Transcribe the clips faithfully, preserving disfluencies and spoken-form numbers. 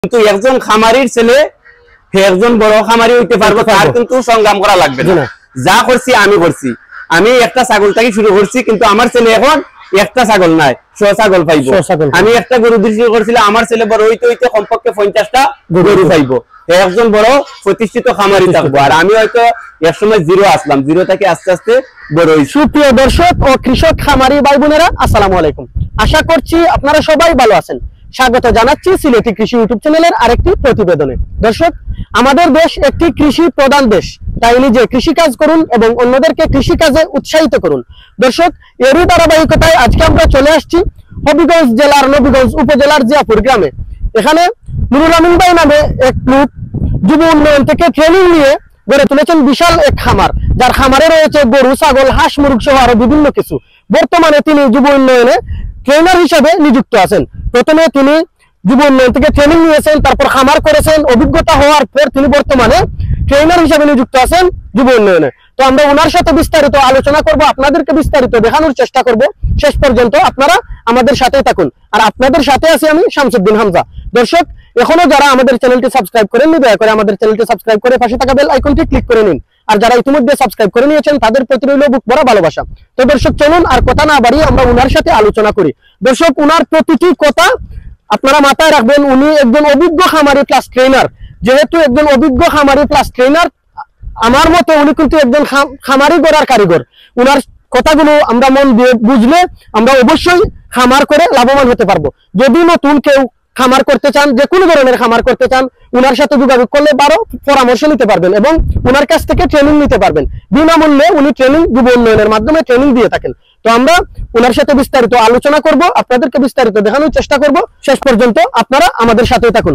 কিন্তু একজন খামারির ছেলে একজন বড় খামারি হইতে পারবো তার কিন্তু সংগ্রাম করা লাগবে না। যা করছি আমি করছি, আমি একটা ছাগল থেকে শুরু করছি, কিন্তু আমার ছেলে এখন একটা ছাগল নাই, ছ ছাগল পাইবো। আমি একটা গরু দিয়ে শুরু করছিলাম, আমার ছেলে বড় হইতে হইতে কমপক্ষে পঞ্চাশটা গরু পাইবো, একজন বড় প্রতিষ্ঠিত খামারি থাকবো। আর আমি হয়তো একসময় জিরো আসলাম, জিরো থেকে আস্তে আস্তে বড় হইছি। সুপ্রিয় দর্শক ও কৃষক খামারি ভাই বোনেরা, আসসালামু আলাইকুম। আশা করছি আপনারা সবাই ভালো আছেন। স্বাগত জানাচ্ছি সিলেটি কৃষি ইউটিউব চ্যানেলের আরেকটি প্রতিবেদনে। দর্শক, আমাদের দেশ একটি কৃষি প্রধান দেশ, তাই নিজে কৃষি কাজ করুন এবং অন্যদেরকে কৃষি কাজে উৎসাহিত করুন। দর্শক, এরই ধারাবাহিকতায় আজকে আমরা চলে আসছি হবিগঞ্জ জেলার নবীগঞ্জ উপজেলার জিয়াপুর গ্রামে। এখানে নুরুল আমিন ভাই নামে এক লোক যুব উন্নয়ন থেকে ট্রেনিং নিয়ে গড়ে তুলেছেন বিশাল এক খামার, যার খামারে রয়েছে গরু, ছাগল, হাঁস, মুরগ সহ আরো বিভিন্ন কিছু। বর্তমানে তিনি যুব উন্নয়নে ট্রেনার হিসেবে নিযুক্ত আছেন। প্রথমে তিনি যুব উন্নয়ন থেকে ট্রেনিং নিয়েছেন, তারপর খামার করেছেন। অভিজ্ঞতা হওয়ার পর তিনি বর্তমানে ট্রেনার হিসেবে নিযুক্ত আছেন যুব উন্নয়নে। তো আমরা ওনার সাথে বিস্তারিত আলোচনা করব, আপনাদেরকে বিস্তারিত দেখানোর চেষ্টা করব। শেষ পর্যন্ত আপনারা আমাদের সাথে থাকুন। আর আপনাদের সাথে আছি আমি শামসুদ্দিন হামজা। দর্শক, এখনো যারা আমাদের চ্যানেলটি সাবস্ক্রাইব করেননি, দয়া করে আমাদের চ্যানেলটি সাবস্ক্রাইব করে পাশে থাকা বেল আইকনটি ক্লিক করে নিন। আর যারা ইতিমধ্যে সাবস্ক্রাইব করে নিয়েছেন তাদের প্রতি রইল বুক ভরা ভালোবাসা। তো দর্শক, চলুন আর কথা না বাড়িয়ে আমরা উনার সাথে আলোচনা করি। দর্শক, উনার প্রতিটি কথা আপনারা মাথায় রাখবেন। উনি একজন অভিজ্ঞ খামারি প্লাস ট্রেনার। যেহেতু একজন অভিজ্ঞ খামারি প্লাস ট্রেনার, আমার মতে উনি কিন্তু একজন খামারি গড়ার কারিগর। উনার কথাগুলো আমরা মন দিয়ে বুঝলে আমরা অবশ্যই খামার করে লাভবান হতে পারবো। যদি নতুন কেউ খামার করতে চান, যে কোনো ধরনের খামার করতে চান, উনার সাথে যোগাযোগ করলে বারো পরামর্শ নিতে পারবেন এবং উনার কাছ থেকে ট্রেনিং নিতে পারবেন বিনামূল্যে। উনি ট্রেনিং যুব উন্নয়নের মাধ্যমে ট্রেনিং দিয়ে থাকেন। তো আমরা উনার সাথে বিস্তারিত আলোচনা করব, আপনাদেরকে বিস্তারিত দেখানোর চেষ্টা করব। শেষ পর্যন্ত আপনারা আমাদের সাথে থাকুন।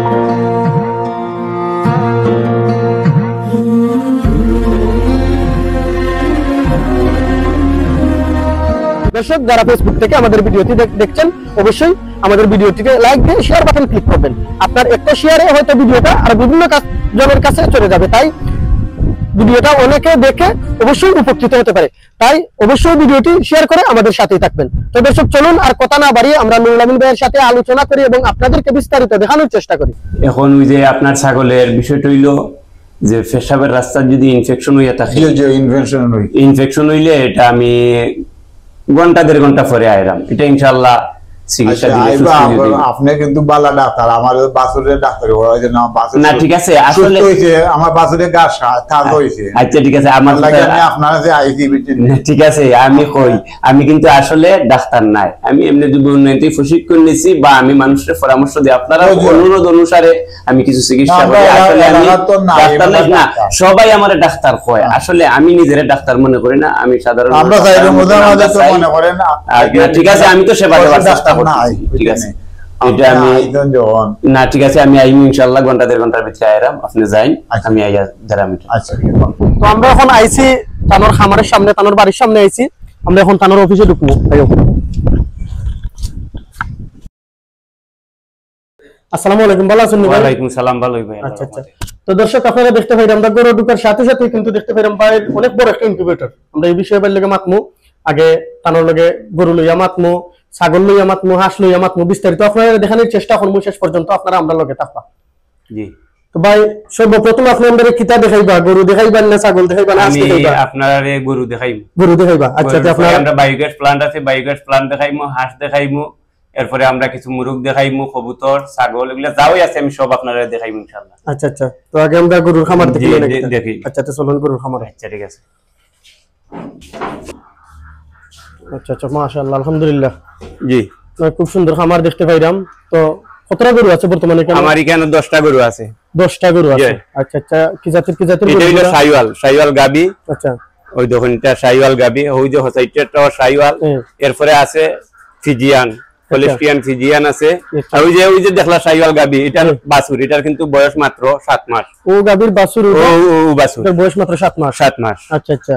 দর্শক, যারা ফেসবুক থেকে আমাদের ভিডিওটি দেখছেন, অবশ্যই আমাদের ভিডিওটিকে লাইক দিয়ে শেয়ার বাটন ক্লিক করবেন। আপনার একটা শেয়ারে হয়তো ভিডিওটা আর বিভিন্ন জনের কাছে চলে যাবে, তাই ভিডিওটা অনেকে দেখে অবশ্যই উপকৃত হতে পারে। তাই অবশ্যই ভিডিওটি শেয়ার করে আমাদের সাথেই থাকবেন। তো দর্শক, চলুন আর কথা না বাড়িয়ে আমরা নুরুল আমিন ভাইয়ের সাথে আলোচনা করি এবং আপনাদেরকে বিস্তারিত দেখানোর চেষ্টা করি। এখন ওই যে আপনার ছাগলের বিষয়টা হইলো যে পেশাবের রাস্তায় যদি ইনফেকশন হইয়া থাকে, ইনফেকশন হইলে এটা আমি ঘন্টা দেড় ঘন্টা পরে আইরাম, এটা ইনশাআল্লাহ চিকিৎসা দিলে। আপনি কিন্তু বালা ডাক্তার, আমার বাছুরের ডাক্তার না, ঠিক আছে, আসলে আমার বাছুরের গা কাজ হয়েছে। আচ্ছা, ঠিক আছে, আমার আপনারা যে আইসি, ঠিক আছে, আমি কই আমি কিন্তু আসলে ডাক্তার নাই, আমি এমনি যুব উন্নয়ন প্রশিক্ষণ নিয়েছি বা আমি মানুষের পরামর্শ দিই, আপনারা অনুরোধ অনুসারে আমি কিছু চিকিৎসা করি। আসলে আমি ডাক্তার না, সবাই আমার ডাক্তার কয়, আসলে আমি নিজের ডাক্তার মনে করি না, আমি সাধারণ। ঠিক আছে, আমি তো সেবা দেওয়ার চেষ্টা করছি, ঠিক আছে, এটা আমি না, ঠিক আছে, আমি আইম ইনশাআল্লাহ ঘন্টা দেড় ঘন্টার ভিতরে আইরাম, আপনি যাইন, আমি আইয়া যারা আমি। আচ্ছা, তো আমরা এখন আইছি তানোর খামারের সামনে, তানোর বাড়ির সামনে আইছি। আমরা এখন তানোর অফিসে ঢুকবো। আসসালামু আলাইকুম, ভালো আছেন? ওয়ালাইকুম সালাম, ভালোই ভাই। আচ্ছা আচ্ছা, তো দর্শক, আপনারা দেখতে পাইলাম আমরা গরু ঢুকার সাথে সাথে কিন্তু দেখতে পাইলাম ভাই অনেক বড় একটা ইনকিউবেটর। আমরা এই বিষয়ে বাইরে মাতমু, আগে তানোর লগে গরু লইয়া মাতমু, ছাগল লইয়া মাতমু, হাঁস লইয়া মাতমু, বিস্তারিত আপনারা দেখানোর চেষ্টা করবো। শেষ পর্যন্ত আপনারা আমরা লগে থাকবা। জি, তো ভাই সর্বপ্রথম আপনি আমাদের কিতা দেখাইবা? গরু দেখাইবা না ছাগল দেখাইবা না হাঁস দেখাইবা? আমি আপনারে গরু দেখাইবো। গরু দেখাইবা? আচ্ছা, আপনারা আমরা বায়োগ্যাস প্ল্যান্ট আছে, বায়োগ্যাস প্ল্যান্ট দেখাইমু, হাঁস দেখাইমু, এরপরে আমরা কিছু মুরগ দেখাইমু, কবুতর, ছাগল, এগুলা যাওই আছে, আমি সব আপনারা দেখাইমু ইনশাআল্লাহ। আচ্ছা আচ্ছা, তো আগে আমরা গরুর খামার দেখি দেখি। আচ্ছা, তো চলুন গরুর খামার। আচ্ছা, ঠিক আছে। আচ্ছা আচ্ছা, মাশাআল্লাহ, আলহামদুলিল্লাহ। জি, খুব সুন্দর খামার দেখতে পাইলাম। তো কতটা গরু আছে বর্তমানে? আমার এখানে দশটা গরু আছে। দশটা গরু আছে? আচ্ছা আচ্ছা, কি জাতের কি জাতের? এটা হলো শাইওয়াল, শাইওয়াল গাবি। আচ্ছা, ওই দেখুন এটা শাইওয়াল গাবি, ওই যে হোসাইটেরটাও শাইওয়াল। এরপরে আছে ফিজিয়ান, হলিস্টিয়ান ফিজিয়ান আছে। আর ওই যে ওই যে দেখলা শাইওয়াল গাবি, এটার বাছুর, এটার কিন্তু বয়স মাত্র সাত মাস। ও গাবির বাছুর? ও ও বাছুর, এর বয়স মাত্র সাত মাস। সাত মাস। আচ্ছা আচ্ছা,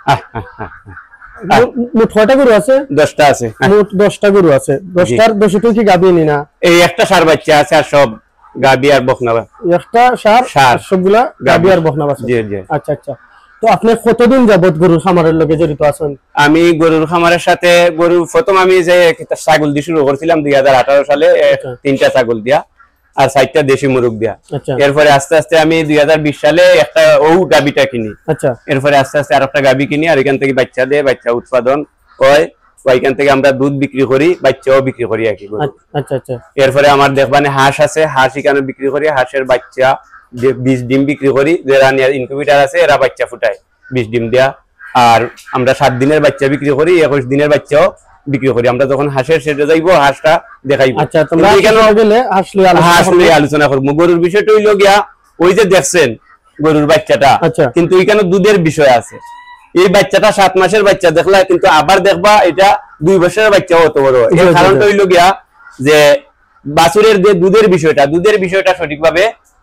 মোট কয়টা গরু আছে? দশটা আছে। মোট দশটা গরু আছে। দশটার দশটা কি গাবি নি না? এই একটা সার বাচ্চা আছে, আর সব গাবি আর বকনা। একটা সার, সার সবগুলা গাবি আর বকনা আছে। জি জি। আচ্ছা আচ্ছা, তো আপনি কতদিন যাবত গরুর খামারের লগে জড়িত আছেন? আমি গরুর খামারের সাথে গরু প্রথম আমি যে ছাগল দিয়ে শুরু করছিলাম দুই হাজার আঠারো সালে, তিনটা ছাগল দিয়া। আর সাইটটা দেশি মুরগ দিয়া। আচ্ছা। এরপরে আস্তে আস্তে আমি দুই হাজার বিশ সালে একটা ও গাবিটা কিনি। আচ্ছা। এরপরে আস্তে আস্তে আরেকটা গাবি কিনি, আর এখান থেকে বাচ্চা দেয়, বাচ্চা উৎপাদন হয়, ওইখান থেকে আমরা দুধ বিক্রি করি, বাচ্চাও বিক্রি করি আর কি। আচ্ছা আচ্ছা। এরপরে আমার দেখবানে হাঁস আছে, হাঁস এখানে বিক্রি করি, হাঁসের বাচ্চা বিশ ডিম বিক্রি করি, যারা ইনকিউবেটর আছে এরা বাচ্চা ফুটায় বিশ ডিম দেয়া। আর আমরা সাত দিনের বাচ্চা বিক্রি করি, একুশ দিনের বাচ্চাও বিক্রি করি। আমরা যখন হাঁসের সেটে যাইবো হাঁসটা দেখাইবো। আচ্ছা, তোমরা এখানে গেলে হাঁস নিয়ে হাঁস নিয়ে আলোচনা করবো। গরুর বিষয়টা হইলো গিয়া ওই যে দেখছেন গরুর বাচ্চাটা, কিন্তু এখানে দুধের বিষয় আছে। এই বাচ্চাটা সাত মাসের বাচ্চা দেখলা, কিন্তু আবার দেখবা এটা দুই বছরের বাচ্চা হতো বড়। এর কারণটা হইলো গিয়া যে বাছুরের যে দুধের বিষয়টা, দুধের বিষয়টা সঠিকভাবে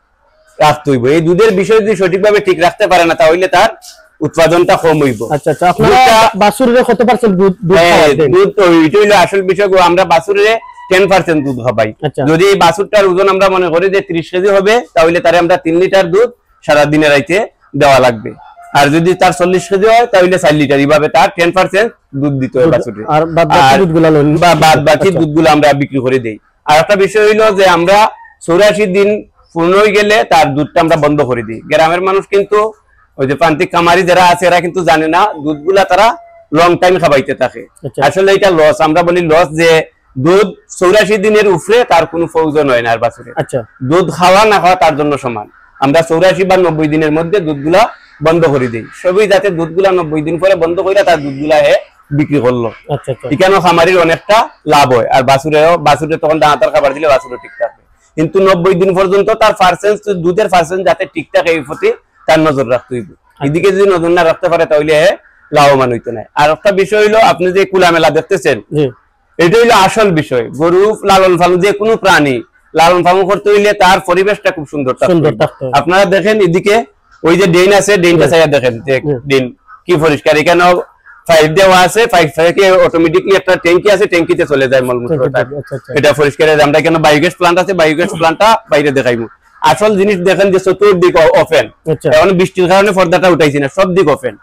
রাখতে হইব। এই দুধের বিষয় যদি সঠিকভাবে ঠিক রাখতে পারে না, তাহলে তার উৎপাদনটা কম হইব। আচ্ছা আচ্ছা। আপনারা বাছুরের কত পার্সেন্ট দুধ দুধ দেন? দুধ তো এটা হইলো আসল বিষয়। আমরা বাছুরের দশ পার্সেন্ট দুধ খাবাই। যদি এই বাছুরটার ওজন আমরা মনে করি যে ত্রিশ কেজি হবে, তাহলে তারে আমরা তিন লিটার দুধ সারা দিনের রাইতে দেওয়া লাগবে। আর যদি তার চল্লিশ কেজি হয় তাহলে চার লিটার, এইভাবে তার দশ পার্সেন্ট দুধ দিতে হয় বাছুরের। আর বাদ বাকি দুধগুলো বা বাদ বাকি দুধগুলো আমরা বিক্রি করে দেই। আর একটা বিষয় হইলো যে আমরা চৌরাশি দিন পূর্ণ হয়ে গেলে তার দুধটা আমরা বন্ধ করে দিই। গ্রামের মানুষ কিন্তু ওই যে প্রান্তিক কামারি যারা আছে এরা কিন্তু জানে না, দুধগুলা তারা লং টাইম খাবাইতে থাকে। আসলে এটা লস, আমরা বলি লস, যে দুধ চৌরাশি দিনের উপরে তার কোনো প্রয়োজন হয় না আর বাছুরে। আচ্ছা। দুধ খাওয়া না খাওয়া তার জন্য সমান। আমরা চৌরাশি বা নব্বই দিনের মধ্যে দুধগুলা বন্ধ করে দিই, সবই যাতে দুধগুলা নব্বই দিন পরে বন্ধ করে তার দুধগুলা হে বিক্রি করলো। আচ্ছা আচ্ছা। এখানেও খামারির অনেকটা লাভ হয়, আর বাছুরেও বাছুরে তখন দাঁতার খাবার দিলে বাছুরও ঠিক থাকবে। কিন্তু নব্বই দিন পর্যন্ত তার পার্সেন্ট দুধের পার্সেন্ট যাতে ঠিক থাকে এই প্রতি তার নজর রাখতে হইব। এদিকে যদি নজর না রাখতে পারে তাহলে লাভবান হইতে নাই। আর একটা বিষয় হইলো আপনি যে কুলা মেলা দেখতেছেন, এটা হইলো আসল বিষয়। গরু লালন পালন, যে কোনো প্রাণী লালন পালন করতে হইলে তার পরিবেশটা খুব সুন্দর থাকতে। আপনারা দেখেন এদিকে ওই যে ড্রেন আছে, ড্রেনটা চাইয়া দেখেন ড্রেন কি পরিষ্কার। এখানে পাইপ দেওয়া আছে, পাইপ থেকে অটোমেটিকলি একটা ট্যাঙ্কি আছে, ট্যাঙ্কিতে চলে যায় মলমূত্রটা, এটা পরিষ্কার। আমরা এখানে বায়োগ্যাস প্লান্ট আছে, বায়োগ্যাস প্লান্টটা বাইরে দেখাইবো। আসল জিনিস দেখেন যে চতুর্দিক ওপেন, এখন বৃষ্টির কারণে পর্দাটা উঠাইছি না, সব দিক ওপেন,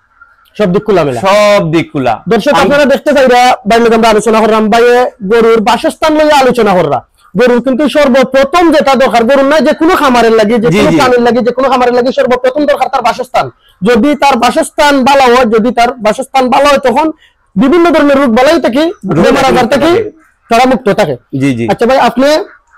সব দিক খোলা মেলা, সব দিক খোলা। দর্শক আপনারা দেখতে চাইরা বাইরে আমরা আলোচনা করলাম, বাইরে গরুর বাসস্থান লইয়া আলোচনা করলাম। গরুর কিন্তু সর্বপ্রথম যেটা দরকার, গরুর না যে কোনো খামারের লাগে, যে কোনো প্রাণীর লাগে, যে কোনো খামারের লাগে সর্বপ্রথম দরকার তার বাসস্থান। যদি তার বাসস্থান ভালো হয়, যদি তার বাসস্থান ভালো হয়, তখন বিভিন্ন ধরনের রোগ বালাই থেকে, বেমার আজার থেকে তারা মুক্ত থাকে। জি জি। আচ্ছা ভাই, আপনি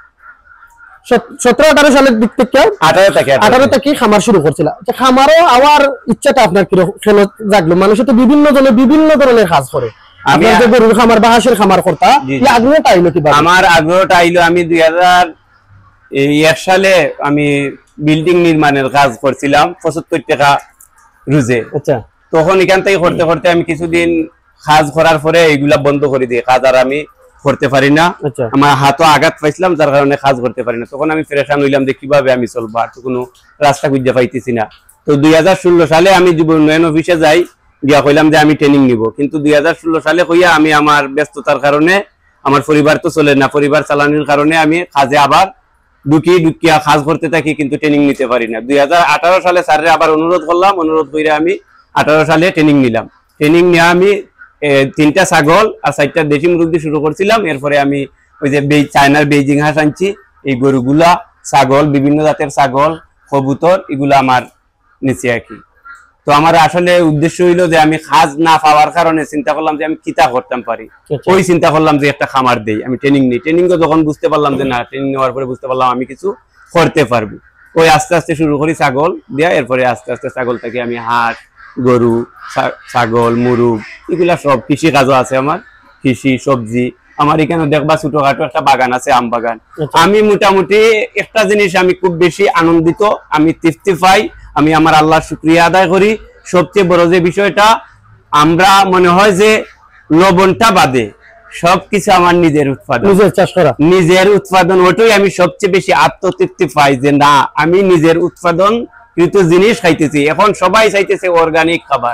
সতেরো আঠারো সালের দিক থেকে আঠারো থেকে আঠারো থেকে খামার শুরু করছিলাম। খামারও আমার ইচ্ছাটা আপনার কি কেন জাগলো? মানুষ তো বিভিন্ন জনে বিভিন্ন ধরনের কাজ করে। আমি গরুর খামার বা হাঁসের খামার করতা, আগ্রহটা আইলো কি? আমার আগ্রহটা আইলো আমি দুই হাজার এক সালে আমি বিল্ডিং নির্মাণের কাজ করছিলাম, পঁচাত্তর টাকা রুজে। আচ্ছা। তখন এখান থেকে করতে করতে আমি কিছুদিন কাজ করার পরে এগুলা বন্ধ করে দিই, কাজ আর আমি করতে পারি না। আমার হাতও আঘাত পাইছিলাম, যার কারণে কাজ করতে পারি না। তখন আমি পরেশান হইলাম যে কিভাবে আমি চলবো, আর তো কোনো রাস্তা খুঁজে পাইতেছি না। তো দুই হাজার ষোলো সালে আমি যুব উন্নয়ন অফিসে যাই, গিয়া কইলাম যে আমি ট্রেনিং নিব। কিন্তু দুই হাজার ষোলো সালে কইয়া আমি আমার ব্যস্ততার কারণে, আমার পরিবার তো চলে না, পরিবার চালানোর কারণে আমি কাজে আবার ঢুকি, ঢুকিয়া কাজ করতে থাকি, কিন্তু ট্রেনিং নিতে পারি না। দুই হাজার আঠারো সালে স্যারের আবার অনুরোধ করলাম, অনুরোধ করে আমি আঠারো সালে ট্রেনিং নিলাম। ট্রেনিং নিয়ে আমি তিনটা ছাগল আর চারটা দেশি মুরগ দিয়ে শুরু করছিলাম। এরপরে আমি ওই যে চায়নার বেইজিং হাঁস আনছি, এই গরুগুলা, ছাগল, বিভিন্ন জাতের ছাগল, কবুতর, এগুলা আমার নিচে আর কি। তো আমার আসলে উদ্দেশ্য হইলো যে আমি কাজ না পাওয়ার কারণে চিন্তা করলাম যে আমি কিতা করতাম পারি। ওই চিন্তা করলাম যে একটা খামার দেই, আমি ট্রেনিং নিই। ট্রেনিং তো যখন বুঝতে পারলাম যে না, ট্রেনিং নেওয়ার পরে বুঝতে পারলাম আমি কিছু করতে পারবো। ওই আস্তে আস্তে শুরু করি ছাগল দেয়া, এরপরে আস্তে আস্তে ছাগল থেকে আমি হাঁস, গরু, ছাগল, মুরগ, এগুলা সব কৃষি কাজও আছে আমার, কৃষি সবজি। আমার এখানে দেখবা ছোটখাটো একটা বাগান আছে, আম বাগান। আমি মোটামুটি একটা জিনিস আমি খুব বেশি আনন্দিত, আমি তৃপ্তি পাই, আমি আমার আল্লাহর শুকরিয়া আদায় করি। সবচেয়ে বড় যে বিষয়টা, আমরা মনে হয় যে লবণটা বাদে সবকিছু আমার নিজের উৎপাদন, নিজের চাষ করা, নিজের উৎপাদন, ওটাই আমি সবচেয়ে বেশি আত্মতৃপ্তি পাই যে না, আমি নিজের উৎপাদন কৃত জিনিস খাইতেছি। এখন সবাই চাইতেছে অর্গানিক খাবার,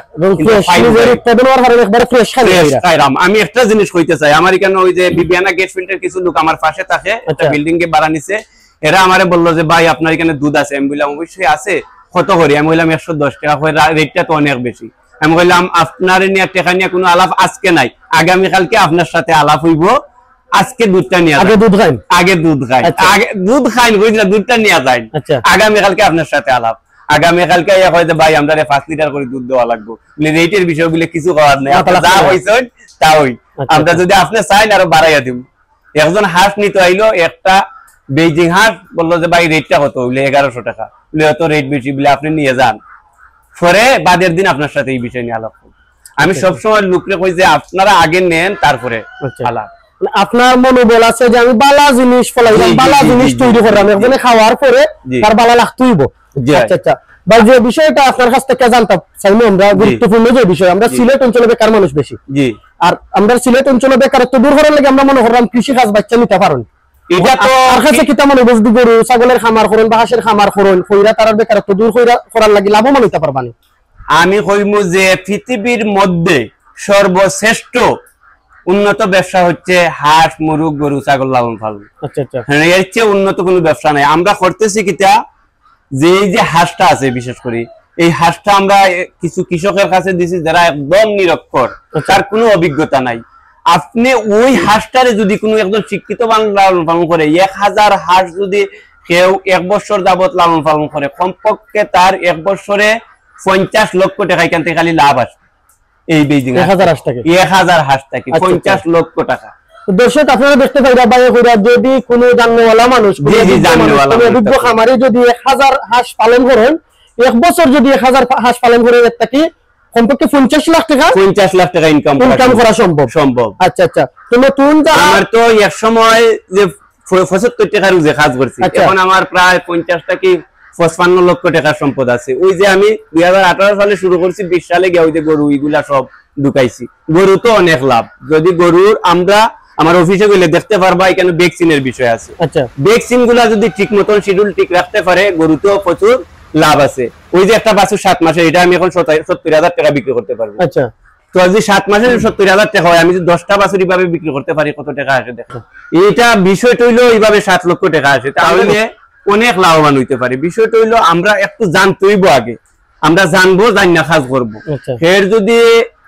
আমি একটা জিনিস কইতে চাই, আমার এখানে ওই যে বিবিয়ানা গেট ফিল্টার কিছু লোক আমার পাশে থাকে, একটা বিল্ডিং এ ভাড়া নিছে। এরা আমারে বললো যে ভাই আপনার এখানে দুধ আছে? আমি বললাম অবশ্যই আছে, কত করি? আমি বললাম একশো দশ টাকা, রেটটা তো অনেক বেশি। আমি বললাম আপনার নিয়ে টাকা নিয়ে কোনো আলাপ আজকে নাই, আগামীকালকে আপনার সাথে আলাপ হইব, আজকে দুধটা নিয়ে আগে দুধ খাইন আগে দুধ খাই আগে দুধ খাইন বুঝলা দুধটা নিয়ে যাই আগামী কালকে আপনার সাথে আলাপ আগামী কালকে হয়তো ভাই আমরা পাঁচ লিটার করে দুধ দেওয়া লাগবে রেটের বিষয়গুলো কিছু করার নেই যা হয়েছে তা ওই আমরা যদি আপনি চাইন আরো বাড়াইয়া দিব একজন হাঁস নিতে আইলো একটা বেজিং হাঁস বললো যে ভাই রেটটা কত বলে এগারোশো টাকা বলে অত রেট বেশি বলে আপনি নিয়ে যান পরে বাদের দিন আপনার সাথে এই বিষয় নিয়ে আলাপ করব আমি সবসময় লোকরে কই যে আপনারা আগে নেন তারপরে আলাপ আপনার মনোবল আছে যে আমি বালা জিনিস ফলাইলাম বালা জিনিস তৈরি করলাম একজনে খাওয়ার পরে তার বালা লাগতেইব আচ্ছা আচ্ছা ভাই যে বিষয়টা আপনার কাছ থেকে জানতাম চাইলে আমরা গুরুত্বপূর্ণ যে বিষয় আমরা সিলেট অঞ্চলে বেকার মানুষ বেশি জি আর আমরা সিলেট অঞ্চলে বেকারত্ব দূর করার লাগি আমরা মনে করলাম কৃষি কাজ বাচ্চা নিতে পারেন এটা তো আর কাছে কিতা মনে বসদি গরু ছাগলের খামার করুন বা হাঁসের খামার করুন কইরা তার বেকারত্ব দূর কইরা করার লাগি লাভবান হইতে পারবানি আমি কইমু যে পৃথিবীর মধ্যে সর্বশ্রেষ্ঠ উন্নত ব্যবসা হচ্ছে হাঁস মুরগ গরু ছাগল লালন পালন আচ্ছা আচ্ছা এর চেয়ে উন্নত কোনো ব্যবসা নাই আমরা করতেছি কিটা যে এই যে হাঁসটা আছে বিশেষ করে এই হাঁসটা আমরা কিছু কৃষকের কাছে দিছি যারা একদম নিরক্ষর তার কোনো অভিজ্ঞতা নাই আপনি ওই হাঁসটারে যদি কোনো একজন শিক্ষিত মানুষ লালন পালন করে এক হাজার হাঁস যদি কেউ এক বছর যাবত লালন পালন করে কমপক্ষে তার এক বছরে পঞ্চাশ লক্ষ টাকা এখান থেকে খালি লাভ আসে এই বেজিং এক হাজার হাঁস থেকে এক হাজার হাঁস থেকে পঞ্চাশ লক্ষ টাকা দর্শক আপনারা দেখতে পাইরা বাইরে কইরা যদি কোনো জাননেওয়ালা মানুষ অভিজ্ঞ খামারে যদি এক হাজার হাঁস পালন করেন এক বছর যদি এক হাজার হাঁস পালন করে থাকি কমপক্ষে পঞ্চাশ লাখ টাকা পঞ্চাশ লাখ টাকা ইনকাম ইনকাম করা সম্ভব সম্ভব আচ্ছা আচ্ছা তো নতুন আমার তো এক সময় যে পঁচাত্তর টাকার যে কাজ করছি এখন আমার প্রায় পঞ্চাশ টাকা পঁচপান্ন লক্ষ টাকার সম্পদ আছে ওই যে আমি দুই হাজার আঠারো সালে শুরু করছি বিশ সালে গিয়ে ওই যে গরু এগুলা সব ঢুকাইছি গরু তো অনেক লাভ যদি গরুর আমরা আমার অফিসে গেলে দেখতে পারবা এখানে ভ্যাকসিনের বিষয় আছে আচ্ছা ভ্যাকসিন গুলা যদি ঠিক মতন শিডিউল ঠিক রাখতে পারে গরুতেও প্রচুর লাভ আছে ওই যে একটা বাছুর সাত মাসে এটা আমি এখন সত্তর হাজার টাকা বিক্রি করতে পারবো আচ্ছা তো যদি সাত মাসে সত্তর হাজার টাকা হয় আমি যদি দশটা বাছুর এইভাবে বিক্রি করতে পারি কত টাকা আসে দেখো এটা বিষয়টা হইলো এইভাবে সাত লক্ষ টাকা আসে তাহলে অনেক লাভবান হইতে পারে বিষয়টা হইলো আমরা একটু জানতেইব আগে আমরা জানবো জানি না কাজ করবো এর যদি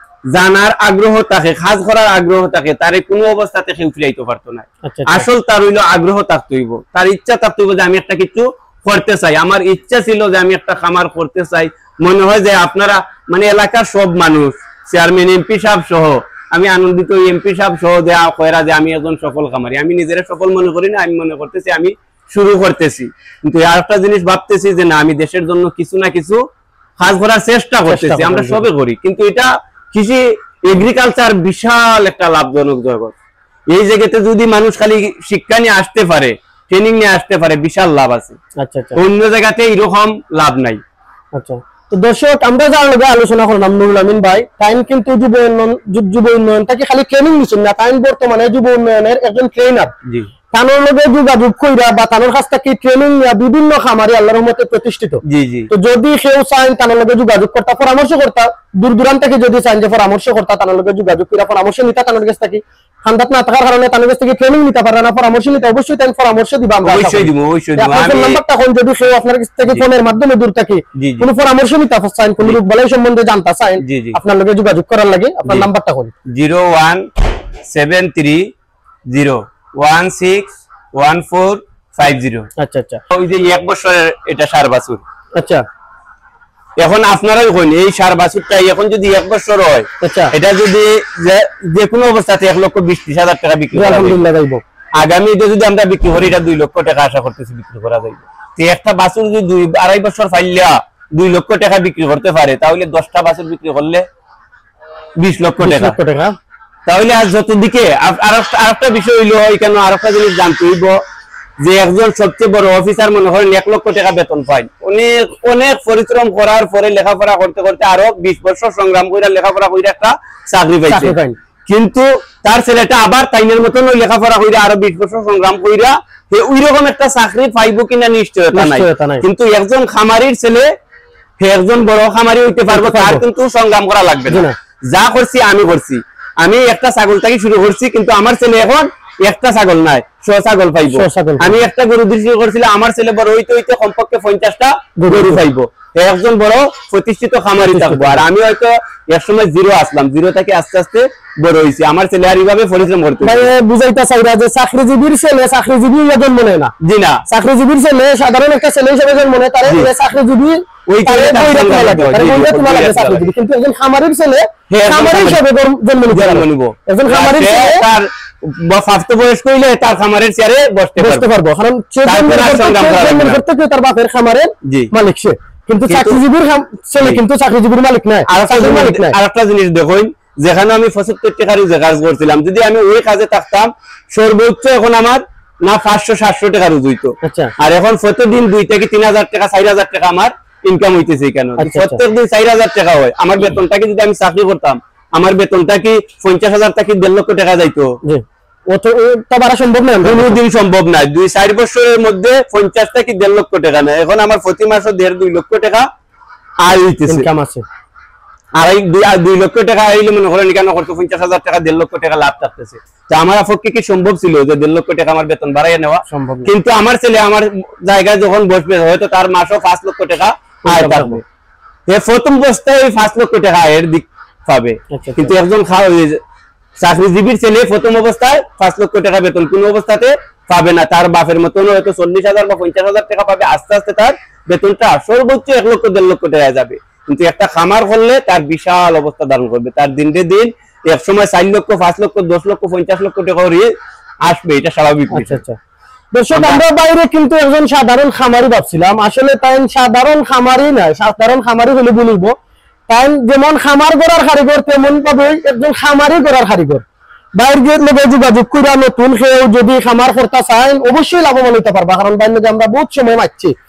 জানার আগ্রহ থাকে কাজ করার আগ্রহ থাকে তার কোনো অবস্থাতে কেউ ফিরাইতে পারতো না আসল তার হইলো আগ্রহ থাকতেইব তার ইচ্ছা থাকতেইব যে আমি একটা কিছু করতে চাই আমার ইচ্ছা ছিল যে আমি একটা খামার করতে চাই মনে হয় যে আপনারা মানে এলাকার সব মানুষ চেয়ারম্যান এমপি সাহেব সহ আমি আনন্দিত এমপি সাহেব সহ যে কয়রা যে আমি একজন সফল খামারি আমি নিজেরা সফল মনে করি না আমি মনে করতেছি আমি শুরু করতেছি কিন্তু আর একটা জিনিস ভাবতেছি যে না আমি দেশের জন্য কিছু না কিছু কাজ করার চেষ্টা করতেছি আমরা সবে করি কিন্তু এটা কৃষি এগ্রিকালচার বিশাল একটা লাভজনক জগৎ এই জায়গাতে যদি মানুষ খালি শিক্ষা নিয়ে আসতে পারে ট্রেনিং নিয়ে আসতে পারে বিশাল লাভ আছে আচ্ছা আচ্ছা অন্য জায়গাতে এরকম লাভ নাই আচ্ছা তো দর্শক আমরা যার লগে আলোচনা করলাম নুরুল আমিন ভাই টাইম কিন্তু যুব উন্নয়ন যুব উন্নয়ন তাকে খালি ট্রেনিং নিছেন না টাইম বর্তমানে যুব উন্নয়নের একজন ট্রেনার জি তানোর লগে যোগাযোগ কইরা বা তানোর কাছ থেকে ট্রেনিং নিয়া বিভিন্ন খামারে আল্লাহর রহমতে প্রতিষ্ঠিত জি জি তো যদি কেউ চান তানোর লগে যোগাযোগ করতে পরামর্শ করতে দূর দূরান্ত থেকে যদি চান যে পরামর্শ করতে তানোর লগে যোগাযোগ কইরা পরামর্শ নিতে তানোর কাছ থেকে খান্দাত না থাকার কারণে তানোর কাছ থেকে ট্রেনিং নিতে পারে না পরামর্শ নিতে অবশ্যই তাই পরামর্শ দিবা আমরা অবশ্যই দিব অবশ্যই দিব আমি নাম্বারটা কোন যদি কেউ আপনার কাছ থেকে ফোনের মাধ্যমে দূর থাকে কোনো পরামর্শ নিতে চান কোন রোগ বালাই সম্বন্ধে জানতে চান আপনার লগে যোগাযোগ করার লাগে আপনার নাম্বারটা কোন zero one seven three zero one six one four five zero আচ্ছা আচ্ছা ওই যে এক বছরের এটা সার বাছুর আচ্ছা এখন আপনারাই কইন এই সার বাছুরটা এখন যদি এক বছর হয় আচ্ছা এটা যদি যে কোনো অবস্থাতে এক লক্ষ বিশ ত্রিশ হাজার টাকা বিক্রি করা আলহামদুলিল্লাহ যাইব আগামী এটা যদি আমরা বিক্রি করি এটা দুই লক্ষ টাকা আশা করতেছি বিক্রি করা যাইব তো একটা বাছুর যদি দুই আড়াই বছর ফাইলিয়া দুই লক্ষ টাকা বিক্রি করতে পারে তাহলে দশটা বাছুর বিক্রি করলে বিশ লক্ষ টাকা তাহলে আজ যত দিকে আরেকটা বিষয় হইলো এখানে আরেকটা জিনিস জানতে হইব যে একজন সবচেয়ে বড় অফিসার মনে করেন এক লক্ষ টাকা বেতন পায় অনেক অনেক পরিশ্রম করার পরে লেখাপড়া করতে করতে আরো বিশ বছর সংগ্রাম করে লেখাপড়া করে একটা চাকরি পাইছে কিন্তু তার ছেলেটা আবার তাইনের মতন ওই লেখাপড়া করে আরো বিশ বছর সংগ্রাম কইরা ওই রকম একটা চাকরি পাইবো কিনা নিশ্চয়তা নাই কিন্তু একজন খামারির ছেলে একজন বড় খামারি হইতে পারবো তার কিন্তু সংগ্রাম করা লাগবে না যা করছি আমি করছি আমি একটা ছাগল থেকে শুরু করছি কিন্তু আমার ছেলে এখন একটা ছাগল নাই, ছ ছাগল পাইবো। ছ ছাগল। আমি একটা গরু দৃষ্টি করছিলাম, আমার ছেলে বড় হইতে হইতে কমপক্ষে পঞ্চাশটা গরু পাইবো, একজন বড় প্রতিষ্ঠিত খামারি থাকবো। আর আমি হয়তো এক সময় জিরো আসলাম, জিরো থেকে আস্তে আস্তে বড় হয়েছি। আমার ছেলে আর এইভাবে পরিশ্রম করতে বুঝাইতে চাইরা যে চাকরিজীবীর ছেলে চাকরিজীবী জন্ম নেয় না। জি না, চাকরিজীবীর ছেলে সাধারণ একটা ছেলে হিসেবে জন্ম নেয়, তার চাকরিজীবী ওই কিন্তু একজন খামারির ছেলে খামারি হিসেবে জন্ম নিব। একজন খামারির ছেলে তার প্রাপ্ত বয়স হইলে তার খামারের চেয়ারে বসতে বসতে পারবো, কারণ তার বাপের খামারের মালিক সে, কিন্তু চাকরিজীবীর ছেলে কিন্তু চাকরিজীবীর মালিক নয়। আর একটা জিনিস দেখুন, যেখানে আমি পঁচাত্তর টাকার যে কাজ করছিলাম, যদি আমি ওই কাজে থাকতাম সর্বোচ্চ এখন আমার না পাঁচশো সাতশো টাকা রোজ হইতো। আর এখন প্রতিদিন দুই থেকে তিন হাজার টাকা চার হাজার টাকা আমার ইনকাম হইতেছে। কেন প্রত্যেক দিন চার হাজার টাকা হয়, আমার বেতনটাকে যদি আমি চাকরি করতাম, আমার বেতনটা কি পঞ্চাশ হাজার টাকা দেড় লক্ষ টাকা যাইতো? সম্ভব নয়, কোনদিন সম্ভব নয়। দুই চার বছরের মধ্যে পঞ্চাশ থেকে দেড় লক্ষ টাকা নেয়। এখন আমার প্রতি মাসে দেড় দুই লক্ষ টাকা আয় হইতেছে। আর দুই লক্ষ টাকা আইলে মনে করেন কেন করতো পঞ্চাশ হাজার টাকা দেড় লক্ষ টাকা লাভ থাকতেছে। তো আমার পক্ষে কি সম্ভব ছিল যে দেড় লক্ষ টাকা আমার বেতন বাড়াইয়া নেওয়া? সম্ভব। কিন্তু আমার ছেলে আমার জায়গায় যখন বসবে, হয়তো তার মাসও পাঁচ লক্ষ টাকা আয় পাবে। প্রথম অবস্থায় ওই পাঁচ লক্ষ টাকা আয়ের দিক পাবে, কিন্তু একজন চাকরিজীবীর ছেলে প্রথম অবস্থায় পাঁচ লক্ষ টাকা বেতন কোন অবস্থাতে পাবে না। তার বাপের মতন হয়তো চল্লিশ হাজার বা পঞ্চাশ হাজার টাকা পাবে, আস্তে আস্তে তার বেতনটা সর্বোচ্চ এক লক্ষ দেড় লক্ষ টাকা যাবে। কিন্তু একটা খামার করলে তার বিশাল অবস্থা ধারণ করবে, তার দিনকে দিন এক সময় চার লক্ষ পাঁচ লক্ষ দশ লক্ষ পঞ্চাশ লক্ষ টাকা আসবে, এটা স্বাভাবিক। দর্শক, আমরা বাইরে কিন্তু একজন সাধারণ খামারি ভাবছিলাম, আসলে তাই সাধারণ খামারি নয়। সাধারণ খামারি হলে বলিব তাই যেমন খামার গড়ার কারিগর, তেমন ভাবে একজন খামারি গড়ার কারিগর। বাইরের লোক যোগাযোগ করে নতুন কেউ যদি খামার করতে চায় অবশ্যই লাভবান হইতে পারবা, কারণ বাইরে আমরা বহুত সময় মারছি।